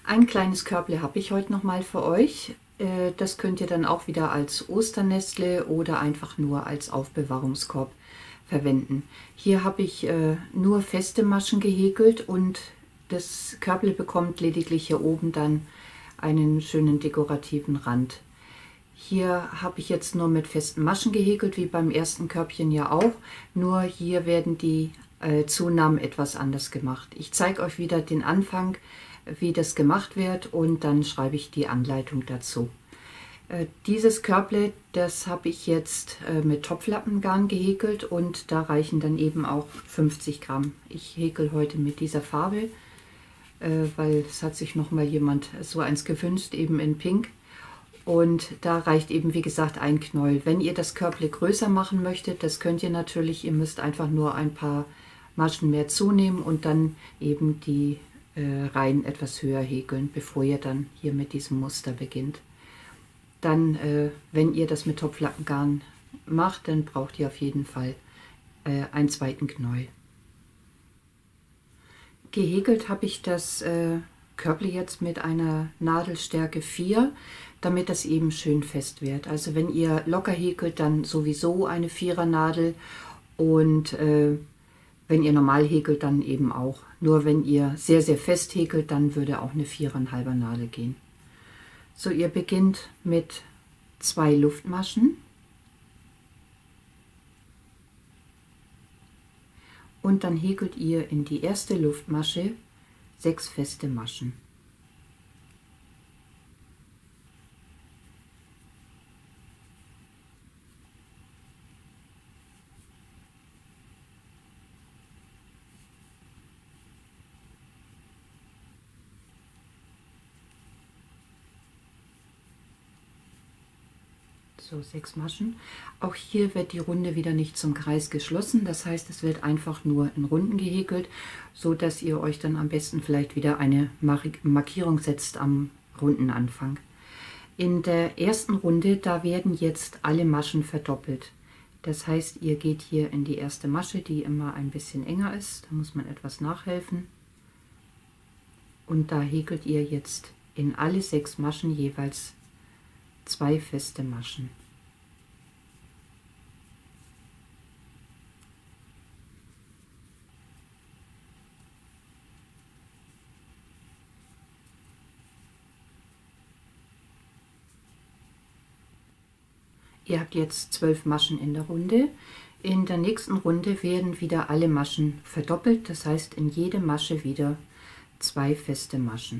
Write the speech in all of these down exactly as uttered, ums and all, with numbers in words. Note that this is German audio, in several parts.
Ein kleines Körble habe ich heute noch mal für euch. Das könnt ihr dann auch wieder als Osternestle oder einfach nur als Aufbewahrungskorb verwenden. Hier habe ich nur feste Maschen gehäkelt und das Körble bekommt lediglich hier oben dann einen schönen dekorativen Rand. Hier habe ich jetzt nur mit festen Maschen gehäkelt, wie beim ersten Körbchen ja auch, nur hier werden die äh, Zunahmen etwas anders gemacht. Ich zeige euch wieder den Anfang, wie das gemacht wird, und dann schreibe ich die Anleitung dazu. Äh, dieses Körble, das habe ich jetzt äh, mit Topflappengarn gehäkelt und da reichen dann eben auch fünfzig Gramm. Ich häkel heute mit dieser Farbe, äh, weil es hat sich noch mal jemand so eins gewünscht, eben in Pink. Und da reicht eben, wie gesagt, ein Knäuel. Wenn ihr das Körble größer machen möchtet, das könnt ihr natürlich. Ihr müsst einfach nur ein paar Maschen mehr zunehmen und dann eben die äh, Reihen etwas höher häkeln, bevor ihr dann hier mit diesem Muster beginnt. Dann, äh, wenn ihr das mit Topflappengarn macht, dann braucht ihr auf jeden Fall äh, einen zweiten Knäuel. Gehäkelt habe ich das äh, Körble jetzt mit einer Nadelstärke vier, damit das eben schön fest wird. Also wenn ihr locker häkelt, dann sowieso eine Vierer Nadel, und äh, wenn ihr normal häkelt, dann eben auch. Nur wenn ihr sehr, sehr fest häkelt, dann würde auch eine Viereinhalber Nadel gehen. So, ihr beginnt mit zwei Luftmaschen. Und dann häkelt ihr in die erste Luftmasche sechs feste Maschen. So, sechs Maschen. Auch hier wird die Runde wieder nicht zum Kreis geschlossen. Das heißt, es wird einfach nur in Runden gehäkelt, so dass ihr euch dann am besten vielleicht wieder eine Markierung setzt am Rundenanfang. In der ersten Runde, da werden jetzt alle Maschen verdoppelt. Das heißt, ihr geht hier in die erste Masche, die immer ein bisschen enger ist. Da muss man etwas nachhelfen. Und da häkelt ihr jetzt in alle sechs Maschen jeweils zwei feste Maschen. Ihr habt jetzt zwölf Maschen in der Runde. In der nächsten Runde werden wieder alle Maschen verdoppelt. Das heißt, in jede Masche wieder zwei feste Maschen.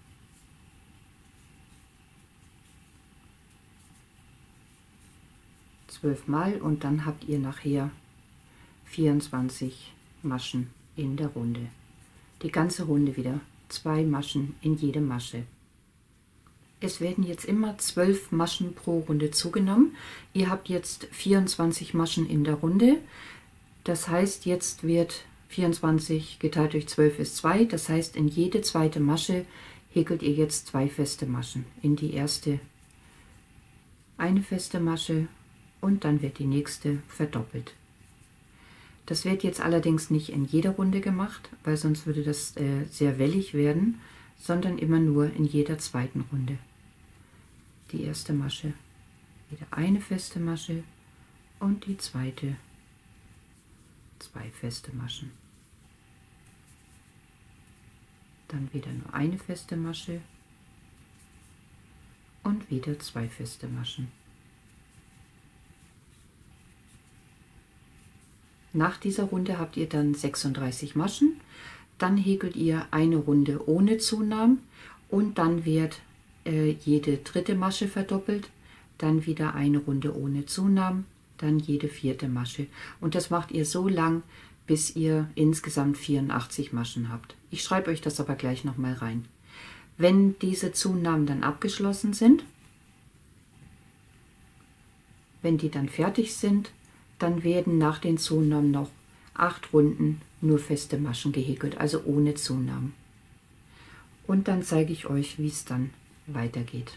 zwölf Mal, und dann habt ihr nachher vierundzwanzig Maschen in der Runde. Die ganze Runde wieder zwei Maschen in jede Masche. Es werden jetzt immer zwölf Maschen pro Runde zugenommen. Ihr habt jetzt vierundzwanzig Maschen in der Runde. Das heißt, jetzt wird vierundzwanzig geteilt durch zwölf ist zwei. Das heißt, in jede zweite Masche häkelt ihr jetzt zwei feste Maschen. In die erste eine feste Masche und dann wird die nächste verdoppelt. Das wird jetzt allerdings nicht in jeder Runde gemacht, weil sonst würde das äh, sehr wellig werden, sondern immer nur in jeder zweiten Runde. Die erste Masche, wieder eine feste Masche, und die zweite zwei feste Maschen. Dann wieder nur eine feste Masche und wieder zwei feste Maschen. Nach dieser Runde habt ihr dann sechsunddreißig Maschen. Dann häkelt ihr eine Runde ohne Zunahmen und dann wird äh, jede dritte Masche verdoppelt, dann wieder eine Runde ohne Zunahmen, dann jede vierte Masche. Und das macht ihr so lang, bis ihr insgesamt vierundachtzig Maschen habt. Ich schreibe euch das aber gleich nochmal rein. Wenn diese Zunahmen dann abgeschlossen sind, wenn die dann fertig sind, dann werden nach den Zunahmen noch acht Runden nur feste Maschen gehäkelt, also ohne Zunahmen. Und dann zeige ich euch, wie es dann weitergeht.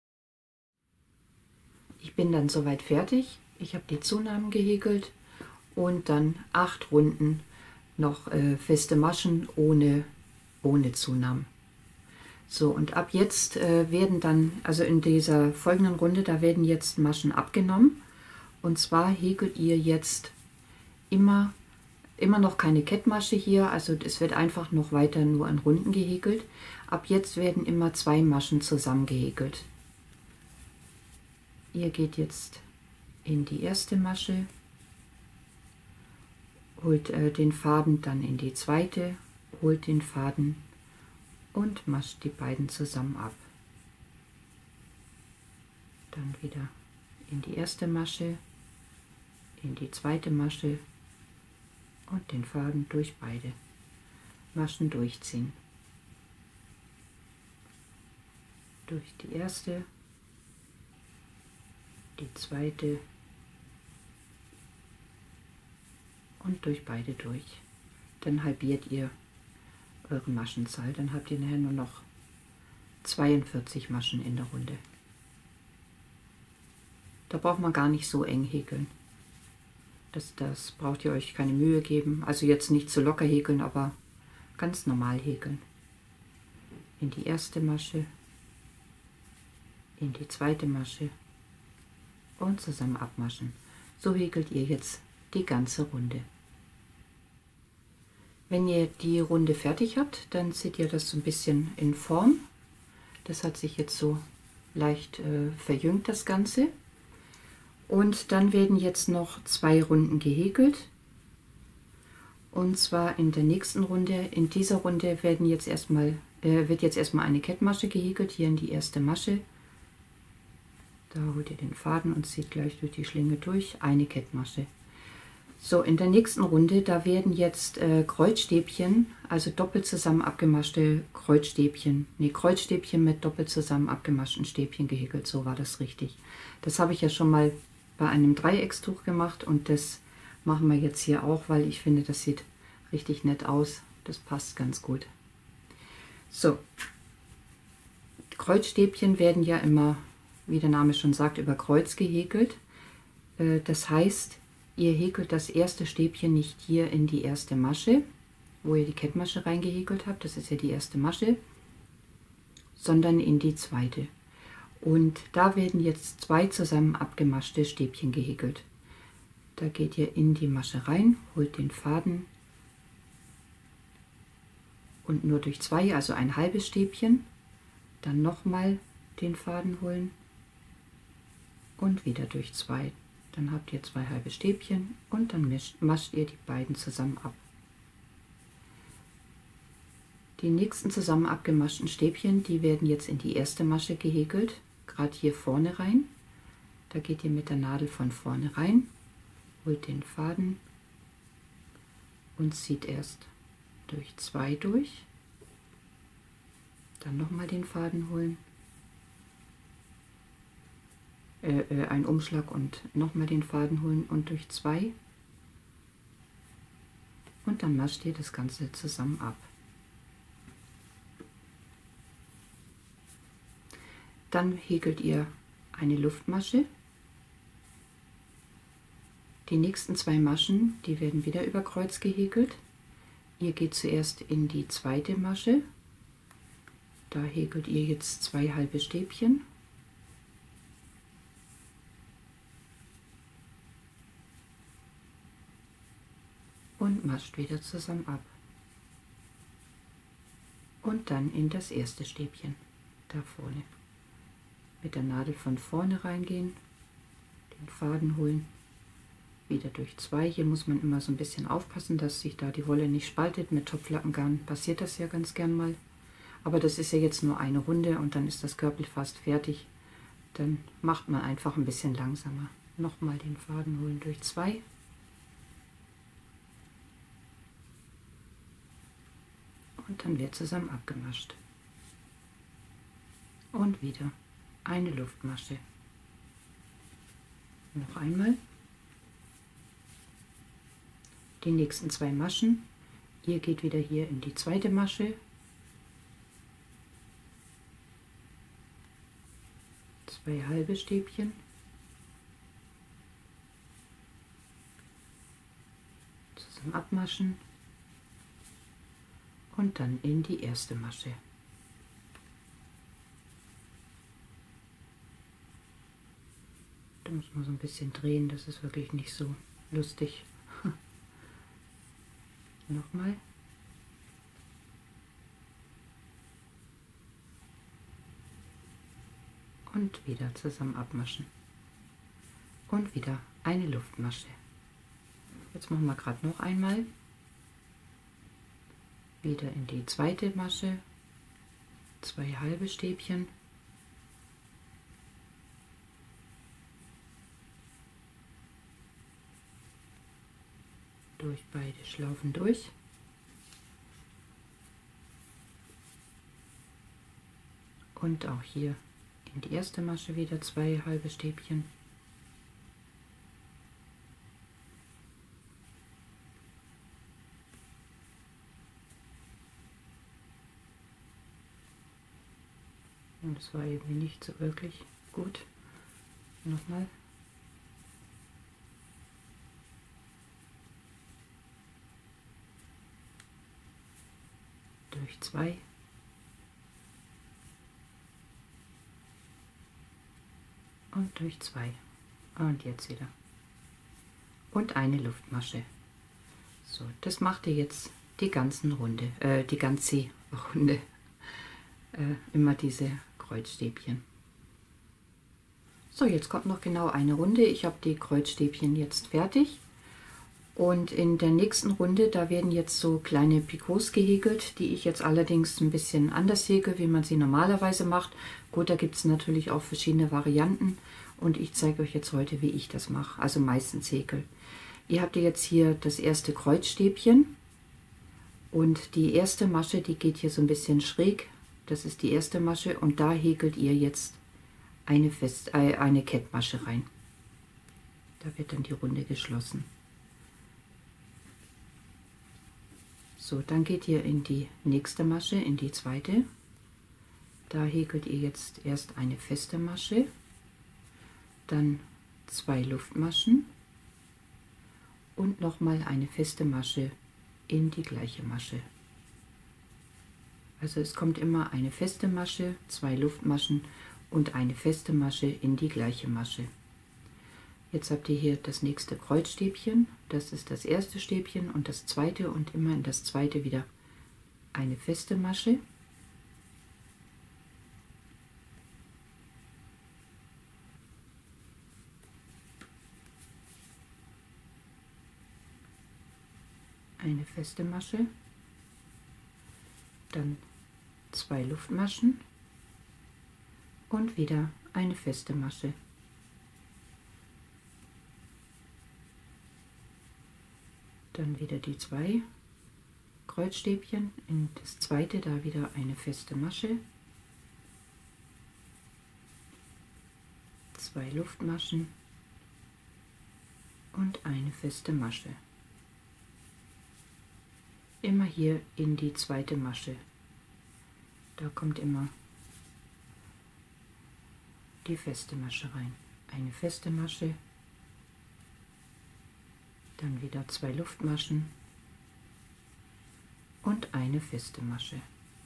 Ich bin dann soweit fertig. Ich habe die Zunahmen gehäkelt und dann acht Runden noch äh, feste Maschen ohne, ohne Zunahmen. So, und ab jetzt äh, werden dann, also in dieser folgenden Runde, da werden jetzt Maschen abgenommen. Und zwar häkelt ihr jetzt immer, immer noch keine Kettmasche hier, also es wird einfach noch weiter nur an Runden gehäkelt. Ab jetzt werden immer zwei Maschen zusammen gehäkelt. Ihr geht jetzt in die erste Masche, holt äh, den Faden dann in die zweite, holt den Faden und mascht die beiden zusammen ab. Dann wieder in die erste Masche, in die zweite Masche und den Faden durch beide Maschen durchziehen. Durch die erste, die zweite und durch beide durch. Dann halbiert ihr eure Maschenzahl, dann habt ihr nachher nur noch zweiundvierzig Maschen in der Runde. Da braucht man gar nicht so eng häkeln. Das, das braucht ihr euch keine Mühe geben. Also jetzt nicht zu locker häkeln, aber ganz normal häkeln. In die erste Masche, in die zweite Masche und zusammen abmaschen. So häkelt ihr jetzt die ganze Runde. Wenn ihr die Runde fertig habt, dann seht ihr das so ein bisschen in Form. Das hat sich jetzt so leicht äh, verjüngt, das Ganze. Und dann werden jetzt noch zwei Runden gehäkelt. Und zwar in der nächsten Runde. In dieser Runde werden jetzt erstmal, äh, wird jetzt erstmal eine Kettmasche gehäkelt, hier in die erste Masche. Da holt ihr den Faden und zieht gleich durch die Schlinge durch, eine Kettmasche. So, in der nächsten Runde, da werden jetzt äh, Kreuzstäbchen, also doppelt zusammen abgemaschte Kreuzstäbchen, nee, Kreuzstäbchen mit doppelt zusammen abgemaschten Stäbchen gehäkelt, so war das richtig. Das habe ich ja schon mal bei einem Dreieckstuch gemacht und das machen wir jetzt hier auch, weil ich finde, das sieht richtig nett aus. Das passt ganz gut. So, Kreuzstäbchen werden ja immer, wie der Name schon sagt, über Kreuz gehäkelt. Äh, das heißt, ihr häkelt das erste Stäbchen nicht hier in die erste Masche, wo ihr die Kettmasche reingehäkelt habt, das ist ja die erste Masche, sondern in die zweite. Und da werden jetzt zwei zusammen abgemaschte Stäbchen gehäkelt. Da geht ihr in die Masche rein, holt den Faden und nur durch zwei, also ein halbes Stäbchen, dann nochmal den Faden holen und wieder durch zwei. Dann habt ihr zwei halbe Stäbchen und dann mischt, mascht ihr die beiden zusammen ab. Die nächsten zusammen abgemaschten Stäbchen, die werden jetzt in die erste Masche gehäkelt, gerade hier vorne rein. Da geht ihr mit der Nadel von vorne rein, holt den Faden und zieht erst durch zwei durch, dann nochmal den Faden holen, Äh, äh, einen Umschlag und nochmal den Faden holen und durch zwei und dann mascht ihr das Ganze zusammen ab. Dann häkelt ihr eine Luftmasche. Die nächsten zwei Maschen, die werden wieder über Kreuz gehäkelt. Ihr geht zuerst in die zweite Masche. Da häkelt ihr jetzt zwei halbe Stäbchen. Und mascht wieder zusammen ab. Und dann in das erste Stäbchen, da vorne. Mit der Nadel von vorne reingehen, den Faden holen, wieder durch zwei. Hier muss man immer so ein bisschen aufpassen, dass sich da die Wolle nicht spaltet. Mit Topflappengarn passiert das ja ganz gern mal. Aber das ist ja jetzt nur eine Runde und dann ist das Körbel fast fertig. Dann macht man einfach ein bisschen langsamer. Nochmal den Faden holen durch zwei. Und dann wird zusammen abgemascht. Und wieder eine Luftmasche. Noch einmal. Die nächsten zwei Maschen. Ihr geht wieder hier in die zweite Masche. Zwei halbe Stäbchen. zum Abmaschen und dann in die erste Masche. Da muss man so ein bisschen drehen, das ist wirklich nicht so lustig. Nochmal. Und wieder zusammen abmaschen. Und wieder eine Luftmasche. Jetzt machen wir gerade noch einmal. Wieder in die zweite Masche. Zwei halbe Stäbchen. Durch beide Schlaufen durch. Und auch hier in die erste Masche wieder zwei halbe Stäbchen. Und das war irgendwie nicht so wirklich gut. Nochmal. Durch zwei. Und durch zwei. Und jetzt wieder. Und eine Luftmasche. So, das macht ihr jetzt die ganzen Runde, äh, die ganze Runde. Äh, immer diese Kreuzstäbchen. So, jetzt kommt noch genau eine Runde. Ich habe die Kreuzstäbchen jetzt fertig. Und in der nächsten Runde, da werden jetzt so kleine Picots gehäkelt, die ich jetzt allerdings ein bisschen anders häkel, wie man sie normalerweise macht. Gut, da gibt es natürlich auch verschiedene Varianten und ich zeige euch jetzt heute, wie ich das mache, also meistens häkel. Ihr habt jetzt hier das erste Kreuzstäbchen und die erste Masche, die geht hier so ein bisschen schräg. Das ist die erste Masche und da häkelt ihr jetzt eine, Fest, äh, eine Kettmasche rein. Da wird dann die Runde geschlossen. So, dann geht ihr in die nächste Masche, in die zweite. Da häkelt ihr jetzt erst eine feste Masche, dann zwei Luftmaschen und nochmal eine feste Masche in die gleiche Masche. Also es kommt immer eine feste Masche, zwei Luftmaschen und eine feste Masche in die gleiche Masche. Jetzt habt ihr hier das nächste Kreuzstäbchen, das ist das erste Stäbchen und das zweite und immer in das zweite wieder eine feste Masche. Eine feste Masche, dann zwei Luftmaschen und wieder eine feste Masche. Dann wieder die zwei Kreuzstäbchen, in das zweite da wieder eine feste Masche, zwei Luftmaschen und eine feste Masche. Immer hier in die zweite Masche. Da kommt immer die feste Masche rein. Eine feste Masche, dann wieder zwei Luftmaschen und eine feste Masche.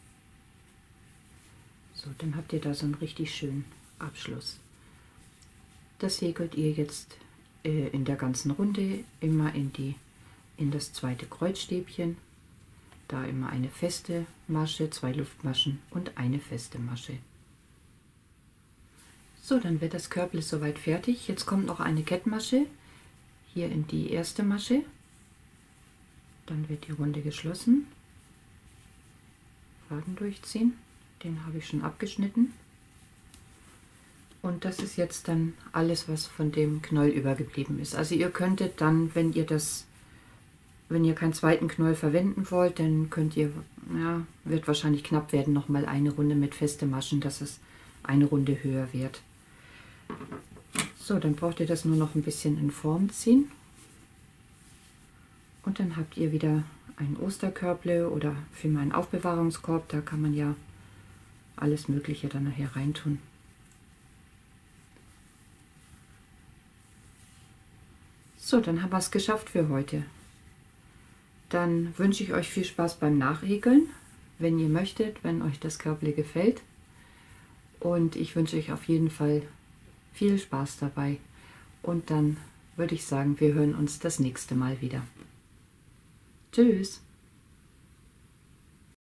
So, dann habt ihr da so einen richtig schönen Abschluss. Das häkelt ihr jetzt äh, in der ganzen Runde immer in, die, in das zweite Kreuzstäbchen. Da immer eine feste Masche, zwei Luftmaschen und eine feste Masche. So, dann wird das Körbchen soweit fertig. Jetzt kommt noch eine Kettmasche. Hier in die erste Masche, dann wird die Runde geschlossen, Faden durchziehen, den habe ich schon abgeschnitten und das ist jetzt dann alles, was von dem Knäuel übergeblieben ist. Also ihr könntet dann, wenn ihr das, wenn ihr keinen zweiten Knäuel verwenden wollt, dann könnt ihr, ja, wird wahrscheinlich knapp werden, noch mal eine Runde mit feste Maschen, dass es eine Runde höher wird. So, dann braucht ihr das nur noch ein bisschen in Form ziehen. Und dann habt ihr wieder ein Osterkörble oder für meinen Aufbewahrungskorb. Da kann man ja alles Mögliche dann nachher reintun. So, dann haben wir es geschafft für heute. Dann wünsche ich euch viel Spaß beim Nachhäkeln, wenn ihr möchtet, wenn euch das Körbli gefällt. Und ich wünsche euch auf jeden Fall viel Spaß dabei. Und dann würde ich sagen, wir hören uns das nächste Mal wieder. Tschüss!